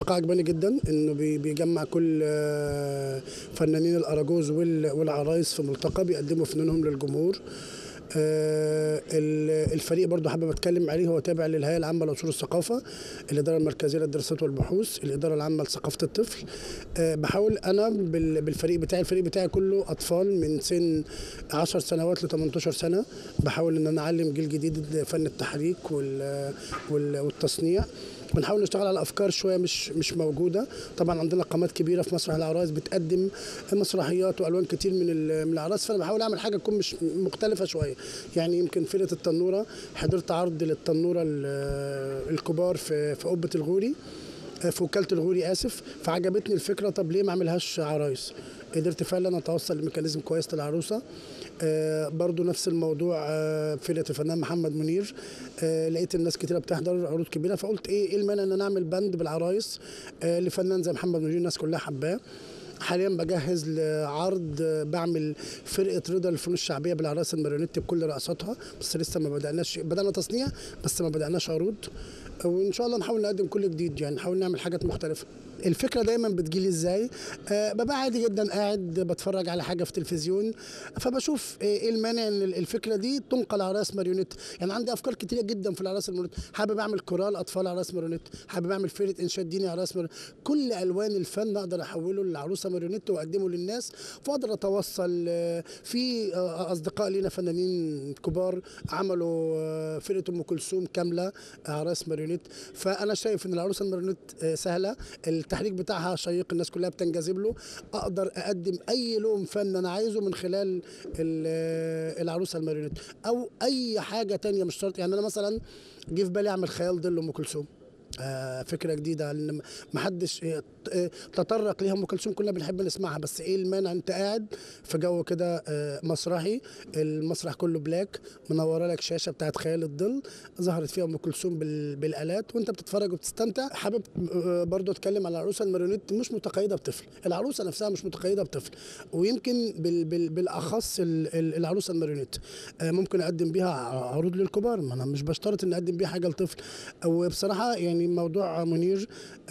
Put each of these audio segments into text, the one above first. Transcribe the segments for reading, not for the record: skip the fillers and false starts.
مسابقة عجباني جدا، انه بيجمع كل فنانين الاراجوز والعرايس في ملتقى بيقدموا فنونهم للجمهور. الفريق برضو حابب اتكلم عليه، هو تابع للهيئه العامه لاصول الثقافه، الاداره المركزيه للدراسات والبحوث، الاداره العامه لثقافه الطفل. بحاول انا بالفريق بتاعي، الفريق بتاعي كله اطفال من سن 10 سنوات ل 18 سنه. بحاول ان انا اعلم جيل جديد فن التحريك والتصنيع. بنحاول نشتغل على افكار شويه مش موجوده. طبعا عندنا قامات كبيره في مسرح العرايس بتقدم مسرحيات والوان كتير من العرايس، فانا بحاول اعمل حاجه تكون مش مختلفه شويه. يعني يمكن فرقه التنوره، حضرت عرض للتنوره الكبار في قبه الغوري، في وكاله الغوري اسف، فعجبتني الفكره. طب ليه ما اعملهاش عرايس؟ قدرت فعلا اتوصل لميكانيزم كويس للعروسه. برضو نفس الموضوع فرقه الفنان محمد منير. لقيت الناس كتيره بتحضر عروض كبيره، فقلت ايه المانع ان انا اعمل بند بالعرايس لفنان زي محمد منير، الناس كلها حباه. حاليا بجهز لعرض، بعمل فرقه رضا للفنون الشعبيه بالعرايس الماريونيتي بكل رقصاتها، بس لسه ما بدأناش، بدأنا تصنيع بس ما بدأناش عروض. وان شاء الله نحاول نقدم كل جديد، يعني نحاول نعمل حاجات مختلفه. الفكره دايما بتجيلي ازاي؟ ببقى عادي جدا قاعد بتفرج على حاجه في تلفزيون، فبشوف ايه المانع ان الفكره دي تنقل عرايس ماريونيت. يعني عندي افكار كتيره جدا في العرايس الماريونيت، حابب اعمل كورال اطفال عرايس ماريونيت، حابب اعمل فرقه انشاد ديني عرايس ماريونيت. كل الوان الفن اقدر احوله للعروسه ماريونيت واقدمه للناس، فاقدر اتوصل. في اصدقاء لينا فنانين كبار عملوا فرقه ام كلثوم كامله عرايس ماريونيت. فانا شايف ان العروسه الماريونيت سهله، التحريك بتاعها شيق، الناس كلها بتنجذب له. اقدر اقدم اي لون فن انا عايزه من خلال العروسه الماريونيت، او اي حاجه تانية مش شرط. يعني انا مثلا جه في بالي اعمل خيال ظل ام كلثوم، فكره جديده لان ما حدش تطرق ليها. ام كلثوم كلنا بنحب نسمعها، بس ايه المانع انت قاعد في جو كده مسرحي، المسرح كله بلاك، منوره لك شاشه بتاعت خيال الظل ظهرت فيها ام كلثوم بالالات وانت بتتفرج وبتستمتع. حابب برضو اتكلم على العروسه الماريونيت، مش متقيده بطفل، العروسه نفسها مش متقيده بطفل، ويمكن بالاخص العروسه الماريونيت ممكن اقدم بيها عروض للكبار، ما انا مش بشترط ان اقدم بيها حاجه لطفل. وبصراحه يعني موضوع منير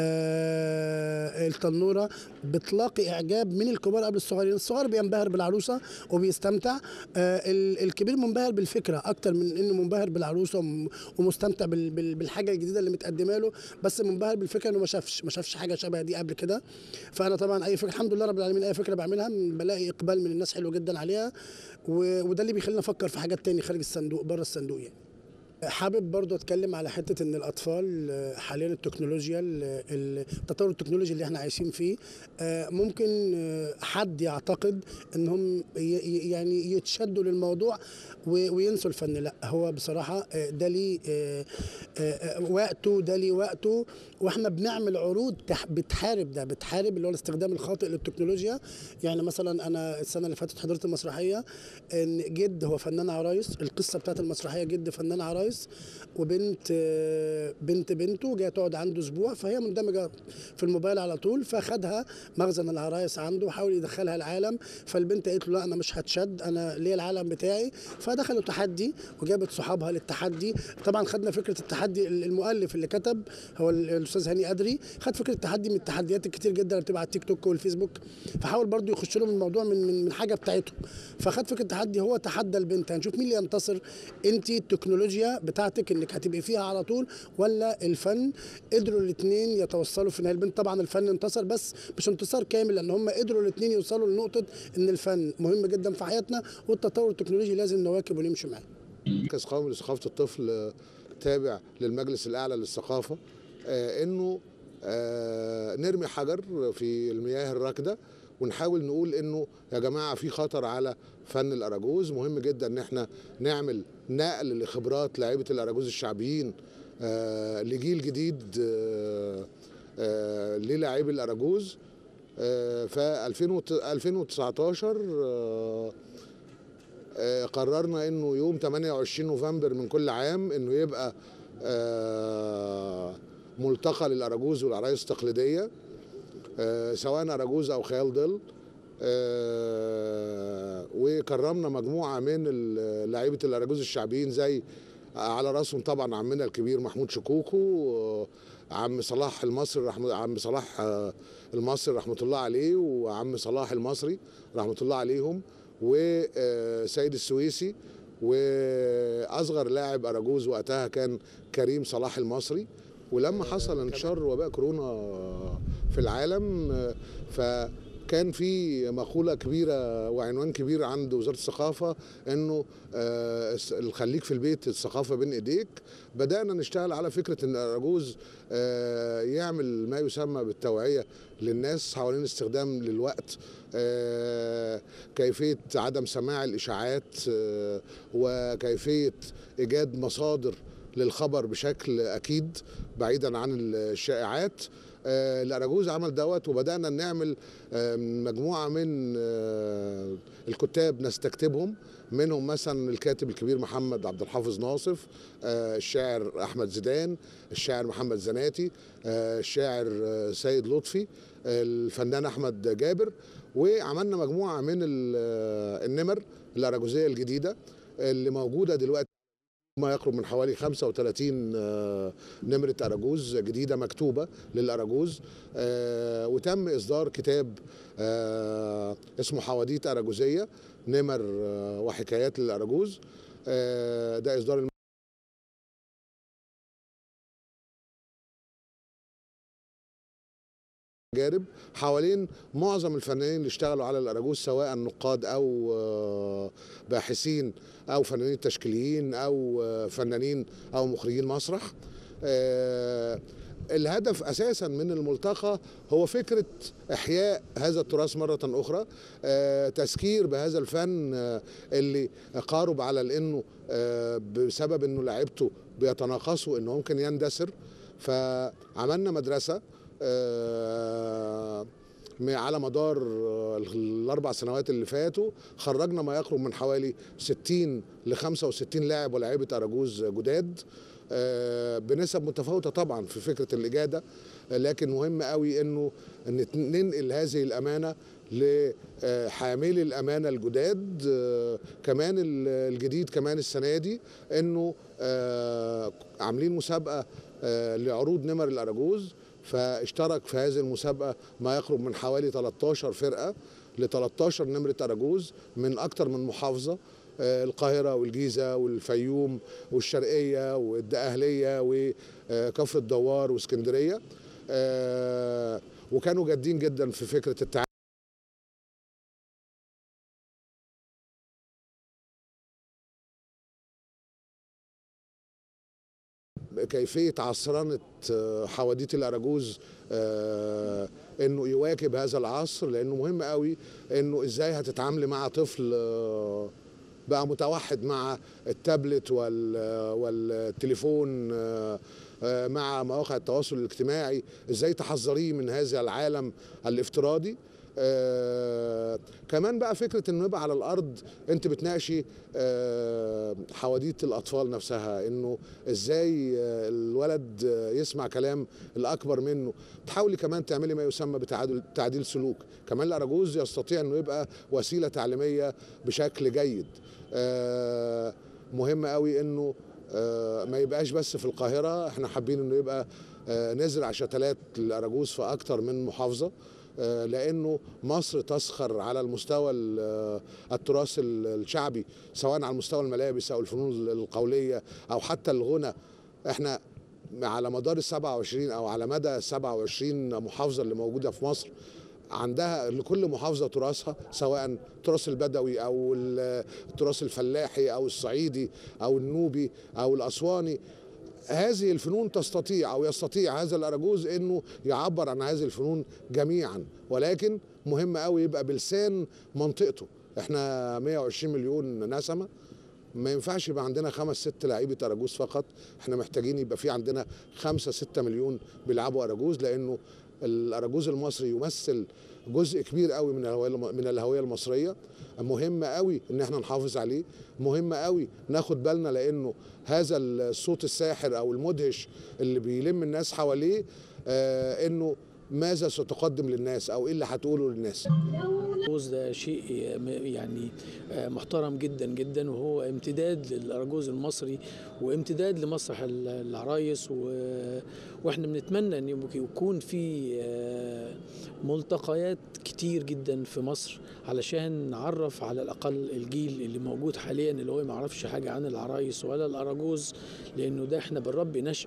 التنوره بتلاقي اعجاب من الكبار قبل الصغيرين. الصغير بينبهر بالعروسه وبيستمتع، الكبير منبهر بالفكره اكتر من انه منبهر بالعروسه ومستمتع بالحاجه الجديده اللي متقدمه له، بس منبهر بالفكره انه ما شافش حاجه شبه دي قبل كده. فانا طبعا اي فكره الحمد لله رب العالمين، اي فكره بعملها بلاقي اقبال من الناس حلو جدا عليها، وده اللي بيخلينا نفكر في حاجات تاني خارج الصندوق، بره الصندوق يعني. حابب برضو اتكلم على حته ان الاطفال حاليا التكنولوجيا، التطور التكنولوجي اللي احنا عايشين فيه، ممكن حد يعتقد انهم يعني يتشدوا للموضوع وينسوا الفن. لا، هو بصراحه ده ليه وقته، ده ليه وقته، واحنا بنعمل عروض بتحارب ده، بتحارب اللي هو الاستخدام الخاطئ للتكنولوجيا. يعني مثلا انا السنه اللي فاتت حضرت مسرحيه ان جد هو فنان عرايس، القصه بتاعت المسرحيه جد فنان عرايس، وبنت بنته جايه تقعد عنده اسبوع، فهي مندمجه في الموبايل على طول، فخدها مخزن العرايس عنده وحاول يدخلها العالم. فالبنت قالت له لا انا مش هتشد، انا ليا العالم بتاعي. فدخلوا تحدي وجابت صحابها للتحدي. طبعا خدنا فكره التحدي، المؤلف اللي كتب هو الاستاذ هاني ادري، خد فكره التحدي من التحديات الكتير جدا اللي بتبقى على التيك توك والفيسبوك، فحاول برضو يخش لهم الموضوع من حاجه بتاعته. فخد فكره التحدي، هو تحدى البنت، هنشوف مين اللي ينتصر، انت التكنولوجيا بتاعتك انك هتبقي فيها على طول ولا الفن. قدروا الاثنين يتوصلوا في النهايه. البنت طبعا الفن انتصر، بس مش انتصار كامل، لان هم قدروا الاثنين يوصلوا لنقطه ان الفن مهم جدا في حياتنا، والتطور التكنولوجي لازم نواكب ونمشي معاه. مركز قومي لثقافه الطفل تابع للمجلس الاعلى للثقافه، انه نرمي حجر في المياه الراكده ونحاول نقول انه يا جماعه في خطر على فن الاراجوز. مهم جدا ان احنا نعمل نقل لخبرات لاعيبه الاراجوز الشعبيين لجيل جديد للاعيبي الاراجوز. في 2019 قررنا انه يوم 28 نوفمبر من كل عام انه يبقى ملتقى للاراجوز والعرايس التقليديه، سواء اراجوز او خيال ظل. وكرمنا مجموعه من لعيبه الاراجوز الشعبيين، زي على راسهم طبعا عمنا الكبير محمود شكوكو، عم صلاح المصري عم صلاح المصري رحمه الله عليه، وعم صلاح المصري رحمه الله عليهم، وسيد السويسي، واصغر لاعب اراجوز وقتها كان كريم صلاح المصري. ولما حصل انتشار وباء كورونا في العالم، فكان في مقولة كبيرة وعنوان كبير عند وزارة الثقافة انه خليك في البيت، الثقافة بين ايديك. بدأنا نشتغل على فكرة ان اراجوز يعمل ما يسمى بالتوعية للناس حوالين استخدام للوقت، كيفية عدم سماع الإشاعات، وكيفية إيجاد مصادر للخبر بشكل أكيد بعيدا عن الشائعات. الأراجوز عمل دوت، وبدأنا نعمل مجموعة من الكتاب نستكتبهم، منهم مثلا الكاتب الكبير محمد عبد الحافظ ناصف، الشاعر أحمد زيدان، الشاعر محمد زناتي، الشاعر سيد لطفي، الفنان أحمد جابر. وعملنا مجموعة من النمر الأراجوزية الجديدة اللي موجودة دلوقتي، ما يقرب من حوالي 35 نمرة أراجوز جديدة مكتوبة للأراجوز. وتم إصدار كتاب اسمه حواديت أراجوزية، نمر وحكايات للأراجوز. ده إصدار تجارب حوالين معظم الفنانين اللي اشتغلوا على الأراجوز، سواء نقاد أو باحثين أو فنانين تشكيليين أو فنانين أو مخرجين مسرح. الهدف أساسا من الملتقى هو فكرة إحياء هذا التراث مرة أخرى، تذكير بهذا الفن اللي قارب على لأنه بسبب أنه لعبته بيتناقصوا أنه ممكن يندثر. فعملنا مدرسة على مدار ال4 سنوات اللي فاتوا، خرجنا ما يقرب من حوالي 60 ل 65 لاعب ولاعيبة أراجوز جداد، بنسب متفاوتة طبعا في فكرة الإجادة، لكن مهم قوي انه ننقل هذه الأمانة لحاملي الأمانة الجداد. كمان الجديد كمان السنة دي انه عاملين مسابقة لعروض نمر الأراجوز، فاشترك في هذه المسابقة ما يقرب من حوالي 13 فرقة ل 13 نمرة أراجوز من أكثر من محافظة، القاهرة والجيزة والفيوم والشرقية والدقهلية وكفر الدوار واسكندرية. وكانوا جادين جدا في فكرة التعامل، كيفية عصرنة حواديت الأراجوز انه يواكب هذا العصر، لانه مهم قوي انه ازاي هتتعاملي مع طفل بقى متوحد مع التابلت والتليفون، مع مواقع التواصل الاجتماعي، ازاي تحذريه من هذا العالم الافتراضي. كمان بقى فكرة انه يبقى على الارض انت بتناقشي حواديت الاطفال نفسها، انه ازاي الولد يسمع كلام الاكبر منه. تحاولي كمان تعملي ما يسمى بتعديل سلوك. كمان الأراجوز يستطيع انه يبقى وسيلة تعليمية بشكل جيد. مهم قوي انه ما يبقاش بس في القاهرة، احنا حابين انه يبقى نزرع شتلات الأراجوز في اكتر من محافظة، لانه مصر تسخر على المستوى التراث الشعبي، سواء على مستوى الملابس او الفنون القولية او حتى الغنى. احنا على مدار ال27 او على مدى 27 محافظة اللي موجودة في مصر، عندها لكل محافظة تراثها، سواء التراث البدوي أو التراث الفلاحي أو الصعيدي أو النوبي أو الأسواني. هذه الفنون تستطيع أو يستطيع هذا الأراجوز أنه يعبر عن هذه الفنون جميعا، ولكن مهم قوي يبقى بلسان منطقته. احنا 120 مليون نسمة، ما ينفعش يبقى عندنا 5-6 لعيبة أراجوز فقط، احنا محتاجين يبقى في عندنا 5-6 مليون بيلعبوا أراجوز، لأنه الأراجوز المصري يمثل جزء كبير قوي من الهوية المصرية. مهم قوي ان احنا نحافظ عليه، مهم قوي ناخد بالنا، لانه هذا الصوت الساحر او المدهش اللي بيلم الناس حواليه انه ماذا ستقدم للناس او ايه اللي هتقوله للناس. الأراجوز ده شيء يعني محترم جدا جدا، وهو امتداد للأراجوز المصري وامتداد لمسرح العرايس، واحنا بنتمنى ان يكون في ملتقيات كتير جدا في مصر علشان نعرف على الأقل الجيل اللي موجود حاليا اللي هو ما يعرفش حاجة عن العرايس ولا الأراجوز، لأنه ده احنا بنربي نشء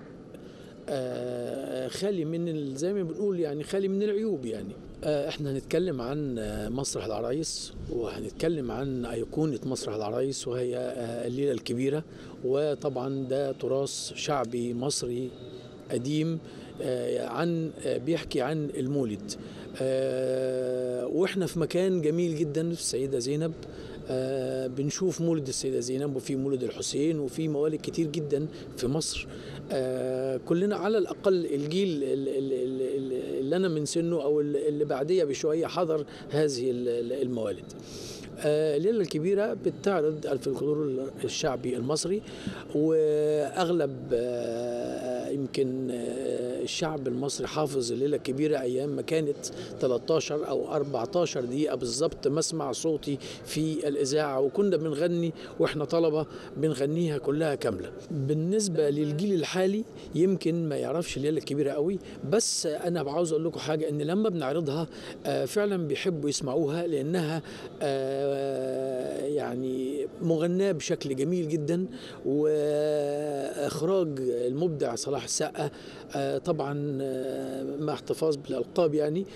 خالي من زي ما بنقول يعني خالي من العيوب. يعني احنا هنتكلم عن مسرح العرايس، وهنتكلم عن أيقونة مسرح العرايس وهي الليلة الكبيرة، وطبعا ده تراث شعبي مصري قديم بيحكي عن المولد. واحنا في مكان جميل جدا في السيدة زينب، بنشوف مولد السيدة زينب وفي مولد الحسين وفي موالد كتير جدا في مصر. كلنا على الأقل الجيل اللي أنا من سنه أو اللي بعديه بشوية حضر هذه الموالد. الليلة الكبيرة بتعرض الفلكلور الشعبي المصري، وأغلب يمكن الشعب المصري حافظ الليلة الكبيرة أيام ما كانت 13 أو 14 دقيقة بالظبط مسمع صوتي في الإذاعة، وكنا بنغني وإحنا طلبة بنغنيها كلها كاملة. بالنسبة للجيل الحالي يمكن ما يعرفش الليلة الكبيرة قوي، بس أنا عاوز أقول لكم حاجة، إن لما بنعرضها فعلا بيحبوا يسمعوها، لأنها يعني مغناة بشكل جميل جدا، وإخراج المبدع صلاح السقا طبعا مع احتفاظ بالألقاب، يعني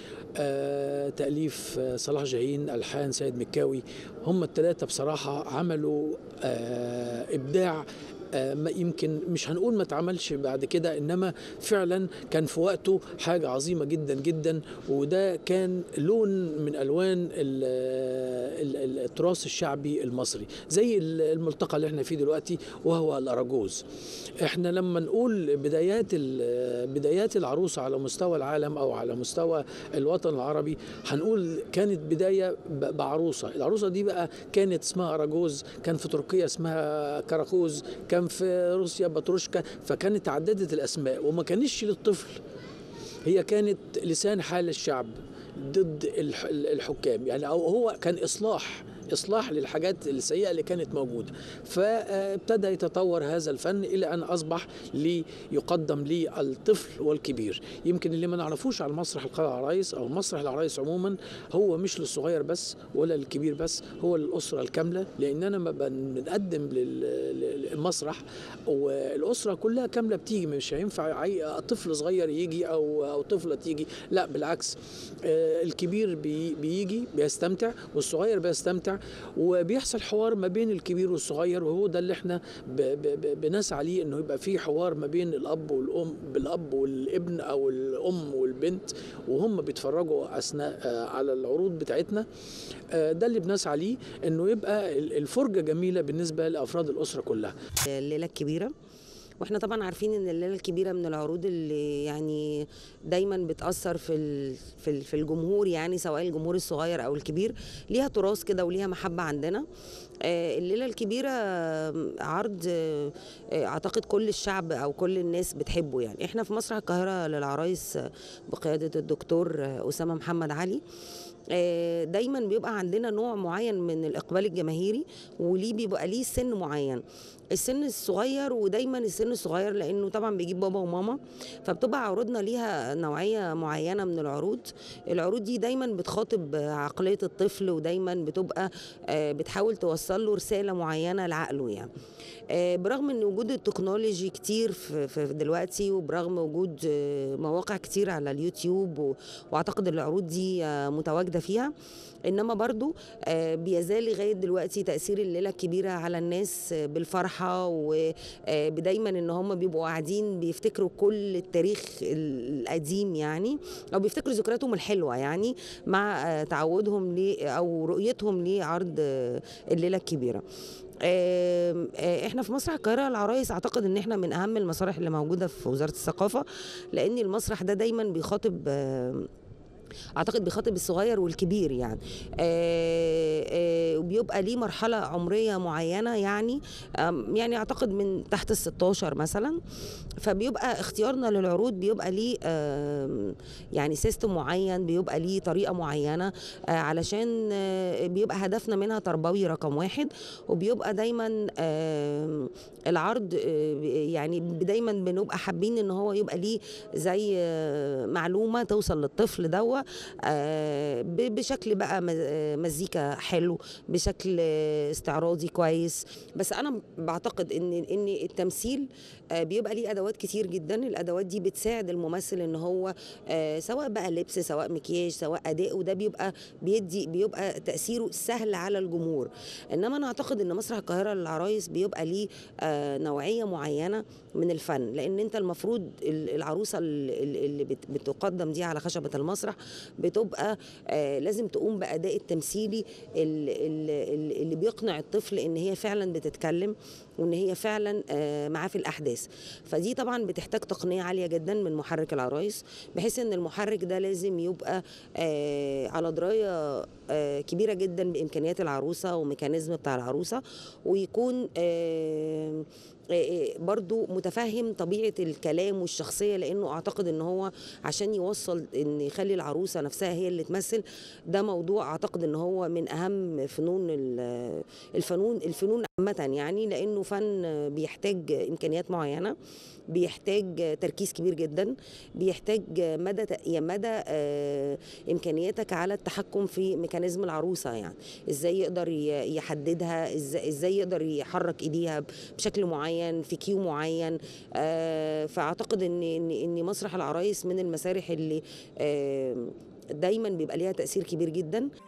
تأليف صلاح جاهين، ألحان سيد مكاوي. هم الثلاثة بصراحة عملوا إبداع يمكن مش هنقول ما اتعملش بعد كده، انما فعلا كان في وقته حاجة عظيمة جدا جدا، وده كان لون من الوان التراث الشعبي المصري، زي الملتقى اللي احنا فيه دلوقتي وهو الأراجوز. احنا لما نقول بدايات العروسة على مستوى العالم او على مستوى الوطن العربي، هنقول كانت بداية بعروسة. العروسة دي بقى كانت اسمها أراجوز، كان في تركيا اسمها كراكوز، كان في روسيا باتروشكا، فكانت تعددت الأسماء وما كانتش للطفل، هي كانت لسان حال الشعب ضد الحكام، يعني أو هو كان إصلاح للحاجات السيئة اللي كانت موجودة. فابتدى يتطور هذا الفن إلى أن أصبح يقدم للطفل والكبير. يمكن اللي ما نعرفوش على المسرح العرايس أو مسرح العرايس عموما، هو مش للصغير بس ولا للكبير بس، هو للأسرة الكاملة، لأننا ما بنقدم للمسرح والأسرة كلها كاملة بتيجي. مش هينفع طفل صغير يجي أو طفلة تيجي، لا بالعكس، الكبير بيجي بيستمتع والصغير بيستمتع، وبيحصل حوار ما بين الكبير والصغير، وهو ده اللي احنا بنسعى ليه، انه يبقى في حوار ما بين الاب والام، بالاب والابن او الام والبنت، وهم بيتفرجوا اثناء على العروض بتاعتنا. ده اللي بنسعى ليه، انه يبقى الفرجة جميلة بالنسبة لافراد الاسرة كلها. الليلة الكبيرة، واحنا طبعا عارفين ان الليله الكبيره من العروض اللي يعني دايما بتاثر في الجمهور، يعني سواء الجمهور الصغير او الكبير، ليها تراث كده وليها محبه عندنا. الليله الكبيره عرض اعتقد كل الشعب او كل الناس بتحبه. يعني احنا في مسرح القاهره للعرايس بقياده الدكتور اسامه محمد علي دايما بيبقى عندنا نوع معين من الاقبال الجماهيري، وليه بيبقى ليه سن معين، السن الصغير، ودايما السن الصغير لانه طبعا بيجيب بابا وماما، فبتبقى عروضنا ليها نوعيه معينه من العروض دي دايما بتخاطب عقليه الطفل، ودايما بتبقى بتحاول توصل له رساله معينه لعقله. يعني برغم ان وجود التكنولوجي كتير في دلوقتي، وبرغم وجود مواقع كتير على اليوتيوب، واعتقد العروض دي متواجده فيها، انما برضو بيزال لغايه دلوقتي تاثير الليله الكبيره على الناس بالفرحه، ودايما ان هم بيبقوا قاعدين بيفتكروا كل التاريخ القديم، يعني او بيفتكروا ذكرياتهم الحلوه، يعني مع تعودهم او رؤيتهم لعرض الليله الكبيره. احنا في مسرح القاهره العرايس اعتقد ان احنا من اهم المسارح اللي موجوده في وزاره الثقافه، لان المسرح ده دايما بيخاطب اعتقد بيخاطب الصغير والكبير يعني. وبيبقى ليه مرحله عمريه معينه يعني، يعني اعتقد من تحت ال16 مثلا. فبيبقى اختيارنا للعروض بيبقى ليه يعني سيستم معين، بيبقى ليه طريقه معينه، علشان بيبقى هدفنا منها تربوي رقم واحد. وبيبقى دايما العرض يعني دايما بنبقى حابين ان هو يبقى ليه زي معلومه توصل للطفل دوا بشكل بقى مزيكا حلو، بشكل استعراضي كويس. بس انا بعتقد ان التمثيل بيبقى ليه ادوات كتير جدا. الادوات دي بتساعد الممثل ان هو سواء بقى لبس، سواء مكياج، سواء اداء، وده بيبقى تاثيره سهل على الجمهور. انما انا اعتقد ان مسرح القاهره للعرايس بيبقى ليه نوعيه معينه من الفن، لان انت المفروض العروسه اللي بتقدم دي على خشبه المسرح بتبقى لازم تقوم باداء التمثيلي اللي بيقنع الطفل ان هي فعلا بتتكلم، وان هي فعلا معاه في الاحداث. فدي طبعا بتحتاج تقنيه عاليه جدا من محرك العرايس، بحيث ان المحرك ده لازم يبقى على درايه كبيره جدا بامكانيات العروسه وميكانيزم بتاع العروسه، ويكون برضو متفهم طبيعة الكلام والشخصية، لأنه أعتقد أنه هو عشان يوصل أن يخلي العروسة نفسها هي اللي تمثل، ده موضوع أعتقد أنه هو من أهم الفنون عامة يعني، لأنه فن بيحتاج إمكانيات معينة، بيحتاج تركيز كبير جدا، بيحتاج مدى امكانياتك على التحكم في ميكانيزم العروسه، يعني ازاي يقدر يحددها، ازاي يقدر يحرك ايديها بشكل معين في كيو معين. فاعتقد ان مسرح العرايس من المسارح اللي دايما بيبقى ليها تاثير كبير جدا.